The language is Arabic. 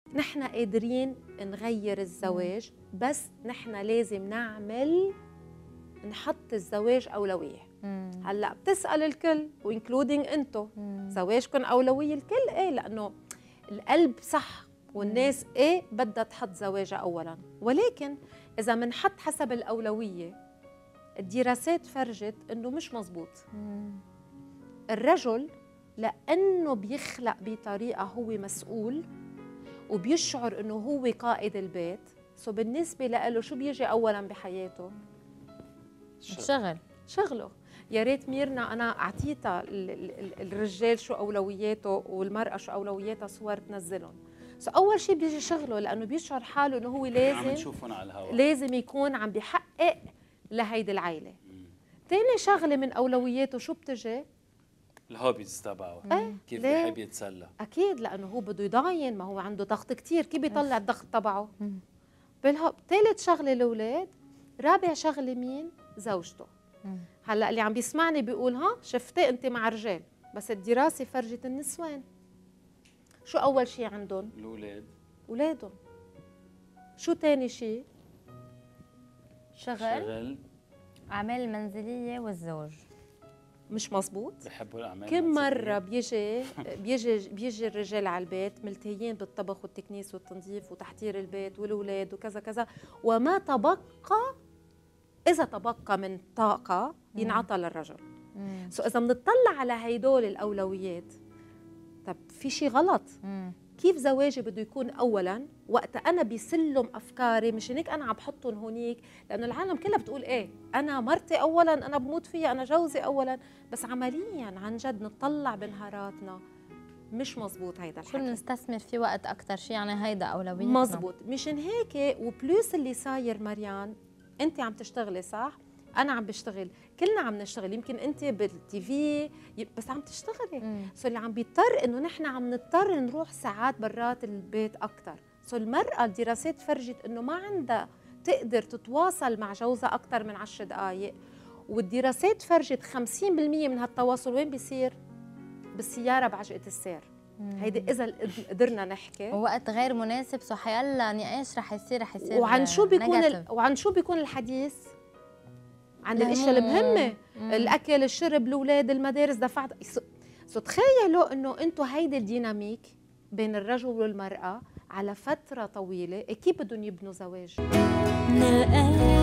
نحن قادرين نغير الزواج، بس نحن لازم نحط الزواج أولوية. هلا بتسأل الكل وانكلودينج انتو، زواجكم أولوية الكل؟ ايه، لأنه القلب صح والناس ايه بدها تحط زواجها أولا، ولكن إذا منحط حسب الأولوية الدراسات فرجت إنه مش مزبوط. الرجل لأنه بيخلق بطريقة هو مسؤول وبيشعر إنه هو قائد البيت، سو بالنسبة له شو بيجي أولاً بحياته؟ شغله. يا ريت ميرنا أنا أعطيتها الرجال شو أولوياته والمرأة شو أولوياتها صور تنزلهم. سو أول شيء بيجي شغله، لأنه بيشعر حاله إنه هو لازم يكون عم بيحقق لهيدي العائلة. تاني شغلة من أولوياته شو بتجي؟ الهوبيز تبعه. كيف بيحب يتسلى. أكيد، لأنه هو بده يضاين، ما هو عنده ضغط كتير، كيف بيطلع الضغط تبعه؟ ثالث شغلة الأولاد. رابع شغلة مين؟ زوجته. هلا اللي عم بيسمعني بيقول ها شفتي أنت مع رجال، بس الدراسة فرجت النسوان شو أول شيء عندهم؟ الأولاد، أولادهم. شو تاني شيء؟ شغل، أعمال المنزلية والزوج. مش مزبوط. بحبوا الأعمال كم مرة بيجي الرجال على البيت ملتهيين بالطبخ والتكنيس والتنظيف وتحضير البيت والأولاد وكذا كذا، وما تبقى، إذا تبقى من طاقة ينعطى للرجل. سو إذا بنطلع على هيدول الأولويات، طب في شيء غلط. كيف زواجي بده يكون أولاً وقت أنا بيسلم أفكاري؟ مش هيك أنا عم بحطهم هونيك، لأنه العالم كلها بتقول إيه أنا مرتي أولاً، أنا بموت فيها، أنا جوزي أولاً، بس عملياً عن جد نطلع بنهاراتنا مش مزبوط هيدا الحكي. شو نستثمر فيه وقت أكتر شيء، يعني هيدا أولويتنا. مزبوط. مشان هيك وبلوس اللي صاير مريان، أنت عم تشتغلي صح؟ أنا عم بشتغل، كلنا عم نشتغل، يمكن أنت بالتي في بس عم تشتغلي. سو اللي عم بيضطر إنه نحن عم نضطر نروح ساعات برات البيت أكتر. سو المرأة الدراسات فرجت إنه ما عندها تقدر تتواصل مع جوزها أكتر من 10 دقايق، والدراسات فرجت 50% من هالتواصل وين بيصير؟ بالسيارة بعجقة السير. هيدي إذا قدرنا نحكي. ووقت غير مناسب، سو حيلا نقاش رح يصير وعن شو بيكون الحديث؟ عن الاشياء المهمه، الاكل، الشرب، الاولاد، المدارس، دفعت. تخيلوا انه انتم هيدي الديناميك بين الرجل والمراه على فتره طويله، كيف بدهم يبنوا زواج؟